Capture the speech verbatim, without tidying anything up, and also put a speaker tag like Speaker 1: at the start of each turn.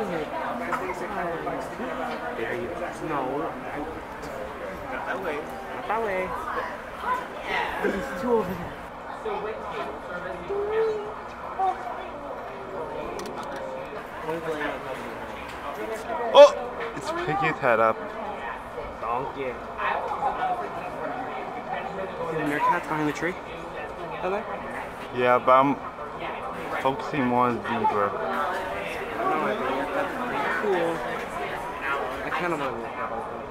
Speaker 1: No.
Speaker 2: Not that way.
Speaker 1: Not that way. There's two over there.
Speaker 3: Oh! It's picking its head up.
Speaker 1: Donkey. See the meerkats behind the tree? Are they?
Speaker 3: Yeah, but I'm focusing more on zebra.
Speaker 1: I don't know, I think that's pretty cool. I kind of want to look at